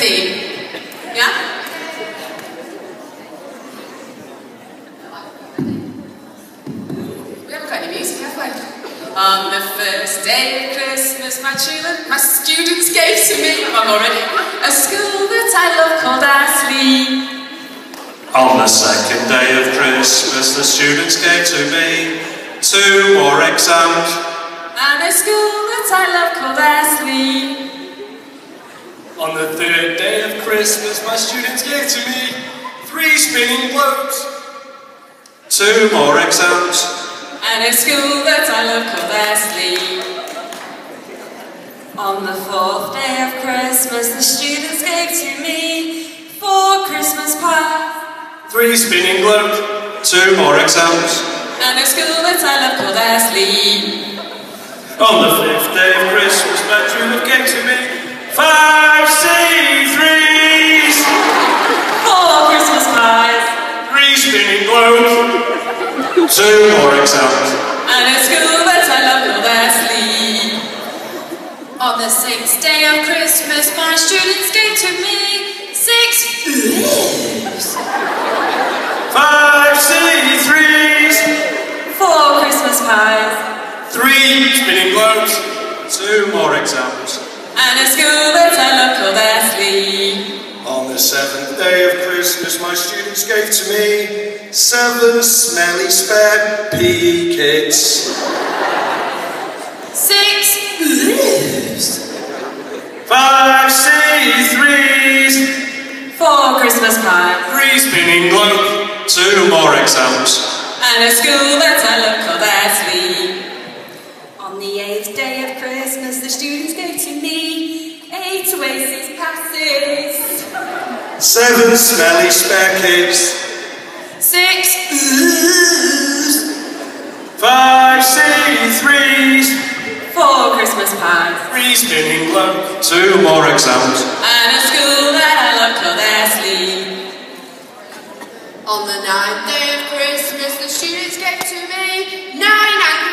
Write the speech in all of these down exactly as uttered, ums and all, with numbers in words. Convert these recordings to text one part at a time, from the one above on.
team. Yeah? We haven't got any music, have we? On the first day of Christmas, my children, my students gave to me, I'm already, a school that I love called Astley. On the second day of Christmas, the students gave to me two more exams. And a school that I love called Astley. On the third day of Christmas, my students gave to me three spinning globes. Two more exams. And a school that I love called Astley. On the fourth day of Christmas, the students gave to me four Christmas pies. Three spinning globes. Two more exams. And a school that I love called Astley. On the fifth day of Christmas, my true love gave to me five C threes. Four Christmas pies. Three spinning globes. Two more exams. And a school that I love called Astley. On the sixth day of Christmas, my students gave to me six oohs. Five C threes. Four Christmas pies. Three spinning globes. Two more exams. And a school that I love called Astley. On the seventh day of Christmas, my students gave to me seven smelly spare pea kits. Six oohs. Five C threes. Four Christmas pies. Three spinning globes. Two more exams. And a school that I love called Astley. On the eighth day of Christmas, the students gave to me eight Oasis passes. Seven smelly spare kids. Six oohs. Five C threes. Four Christmas pies. Three spinning globes. Two more exams. And a school that I love called Astley. On the ninth day of Christmas, the students gave to me nine and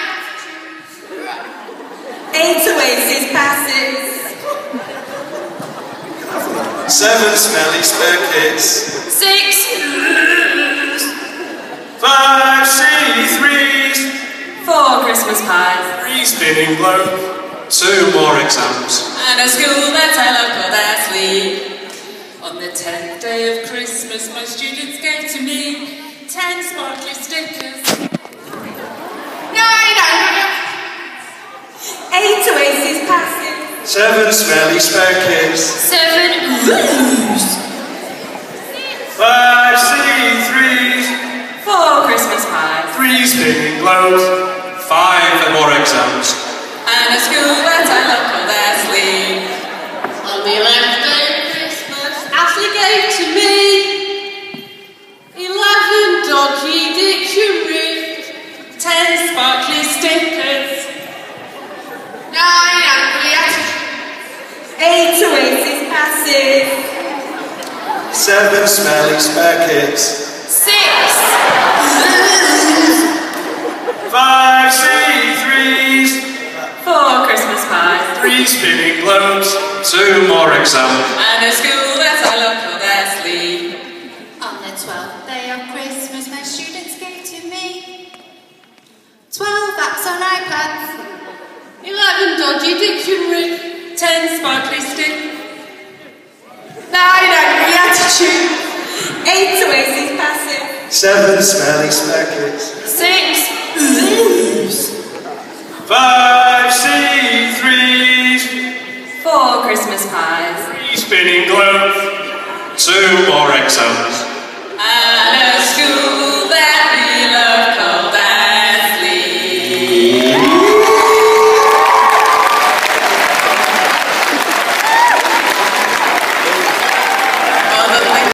eight Oasis passes. Seven smelly spare kids. Six oohs. Five C threes. Four Christmas pies. Three spinning globes. Two more exams. And a school that I love called Astley. On the tenth day of Christmas, my students gave to me ten sparkly stickers. Nine and eight Oasis passes. Seven smelly spare kids. Seven oohs. Five C threes. Four Christmas pies. Three spinning globes. Five more exams. And a school that I love called Astley. On the eleventh day of Christmas, Astley gave to me eleven dodgy dictionaries, ten sparkly stickers, nine angry attitudes, eight Oasis passes, Seven smelly spare kids. six Five C threes. four Christmas pies. Three spinning globes. Two more exams. And a school that I love called Astley. On the twelfth day of Christmas, my students gave to me twelve apps on iPads, eleven dodgy dictionaries, ten sparkly sticks, nine angry attitudes, eight Oasis passes, Seven smelly spare kids. six oohs. Five C threes. Four Christmas pies. Three spinning globes. Two more exams. And